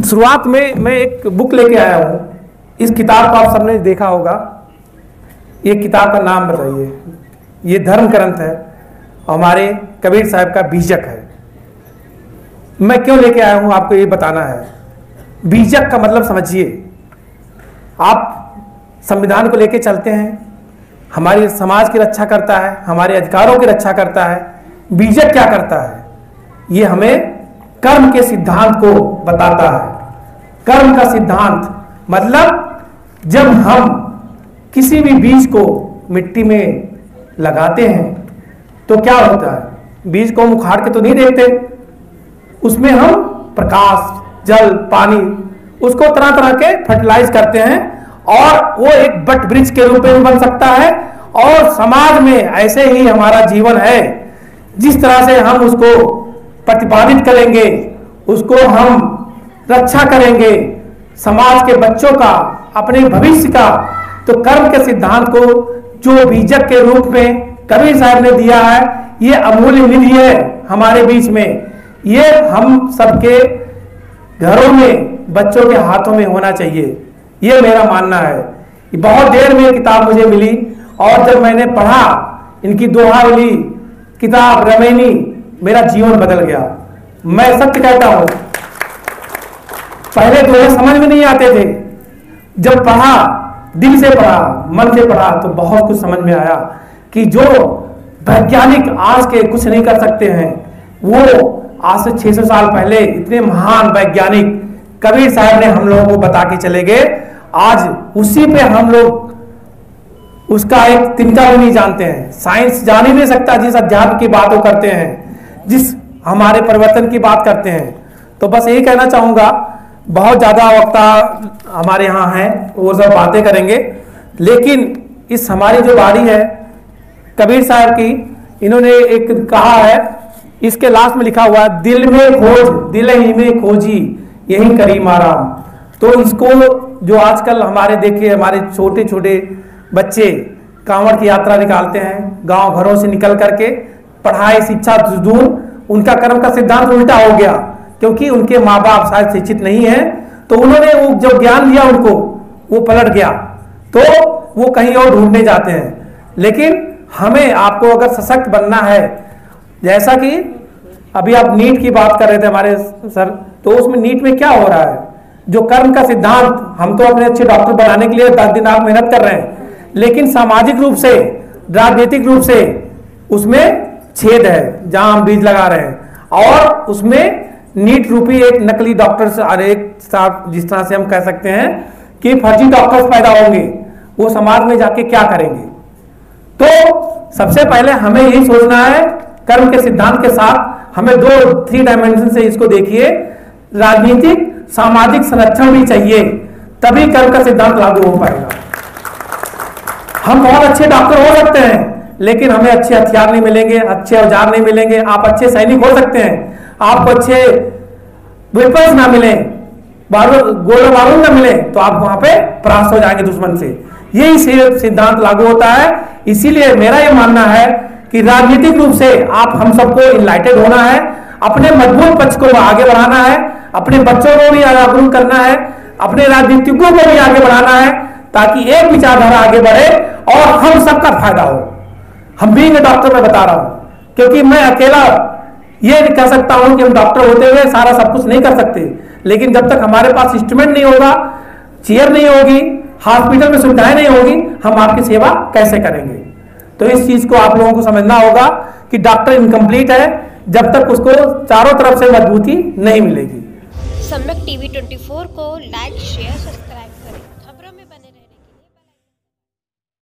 शुरुआत में मैं एक बुक लेके आया हूँ। इस किताब को आप सबने देखा होगा। ये किताब का नाम बताइए। ये धर्म ग्रंथ है, हमारे कबीर साहब का बीजक है। मैं क्यों लेके आया हूँ आपको ये बताना है। बीजक का मतलब समझिए। आप संविधान को लेके चलते हैं, हमारे समाज की रक्षा करता है, हमारे अधिकारों की रक्षा करता है। बीजक क्या करता है? ये हमें कर्म के सिद्धांत को बताता है। कर्म का सिद्धांत मतलब जब हम किसी भी बीज को मिट्टी में लगाते हैं तो क्या होता है? बीज को हम उखाड़ के तो नहीं देखते, उसमें हम प्रकाश, जल, पानी, उसको तरह तरह के फर्टिलाइज करते हैं और वो एक बट वृक्ष के रूप में बन सकता है। और समाज में ऐसे ही हमारा जीवन है। जिस तरह से हम उसको प्रतिपादित करेंगे, उसको हम रक्षा करेंगे, समाज के बच्चों का, अपने भविष्य का, तो कर्म के सिद्धांत को जो बीजक के रूप में कबीर साहब ने दिया है, ये अमूल्य निधि है हमारे बीच में। ये हम सबके घरों में, बच्चों के हाथों में होना चाहिए। ये मेरा मानना है। बहुत देर में किताब मुझे मिली और जब मैंने पढ़ा इनकी दोहावली किताब रमैनी, मेरा जीवन बदल गया। मैं सत्य कहता हूं, पहले दोहे समझ में नहीं आते थे। जब पढ़ा, दिल से पढ़ा, मन से पढ़ा, तो बहुत कुछ समझ में आया कि जो वैज्ञानिक आज के कुछ नहीं कर सकते हैं, वो आज से 600 साल पहले इतने महान वैज्ञानिक कबीर साहब ने हम लोगों को बता के चले गए। आज उसी पे हम लोग उसका एक तिनका भी नहीं जानते हैं। साइंस जान ही नहीं सकता जिस अध्यात्म की बात वो करते हैं, जिस हमारे परिवर्तन की बात करते हैं। तो बस यही कहना चाहूंगा, बहुत ज्यादा वक्ता हमारे यहाँ हैं, वो सब बातें करेंगे, लेकिन इस हमारी जो बारी है कबीर साहब की, इन्होंने एक कहा है, इसके लास्ट में लिखा हुआ है, दिल में खोज, दिल ही में खोजी, यही करीम आराम। तो इसको जो आजकल हमारे देखिए, हमारे छोटे छोटे बच्चे कांवड़ की यात्रा निकालते हैं, गांव घरों से निकल करके, पढ़ाई शिक्षा दूर, उनका कर्म का सिद्धांत उल्टा हो गया, क्योंकि उनके माँ बाप शायद शिक्षित नहीं है। तो उन्होंने वो जो ज्ञान दिया उनको, वो पलट गया, तो वो कहीं और ढूंढने जाते हैं। लेकिन हमें, आपको अगर सशक्त बनना है, जैसा कि अभी आप नीट की बात कर रहे थे हमारे सर, तो उसमें नीट में क्या हो रहा है? जो कर्म का सिद्धांत, हम तो अपने अच्छे डॉक्टर बनाने के लिए 10 दिन आप मेहनत कर रहे हैं, लेकिन सामाजिक रूप से, राजनीतिक रूप से उसमें छेद है जहां हम बीज लगा रहे हैं। और उसमें नीट रूपी एक नकली डॉक्टर से, और एक साथ जिस तरह से हम कह सकते हैं कि फर्जी डॉक्टर्स पैदा होंगे, वो समाज में जाके क्या करेंगे? तो सबसे पहले हमें यही सोचना है, कर्म के सिद्धांत के साथ हमें 3 डायमेंशन से इसको देखिए। राजनीतिक सामाजिक संरक्षण भी चाहिए, तभी कर्म का सिद्धांत लागू हो पाएगा। हम बहुत अच्छे डॉक्टर हो सकते हैं, लेकिन हमें अच्छे हथियार नहीं मिलेंगे, अच्छे औजार नहीं मिलेंगे। आप अच्छे सैनिक हो सकते हैं, आपको अच्छे वेपन्स ना मिले, गोला बारूद ना मिले, तो आप वहां पे परास्त हो जाएंगे दुश्मन से। यही सिद्धांत लागू होता है। इसीलिए मेरा यह मानना है कि राजनीतिक रूप से आप हम सबको इनलाइटेड होना है, अपने मजबूत पक्ष को आगे बढ़ाना है, अपने बच्चों को भी जागरूक करना है, अपने राजनीतिज्ञों को भी आगे बढ़ाना है, ताकि एक विचारधारा आगे बढ़े और हम सबका फायदा हो। हम भी डॉक्टर में बता रहा हूं, क्योंकि मैं अकेला ये नहीं कह सकता हूं कि हम डॉक्टर होते हुए सारा सब कुछ नहीं कर सकते, लेकिन जब तक हमारे पास इंस्ट्रूमेंट नहीं होगा, चेयर नहीं होगी, हॉस्पिटल में सुविधाएं नहीं होगी, हम आपकी सेवा कैसे करेंगे? तो इस चीज को आप लोगों को समझना होगा कि डॉक्टर इनकम्प्लीट है जब तक उसको चारों तरफ से मजबूती नहीं मिलेगी। सम्यक टीवी 24 को लाइक, शेयर, सब्सक्राइब करें।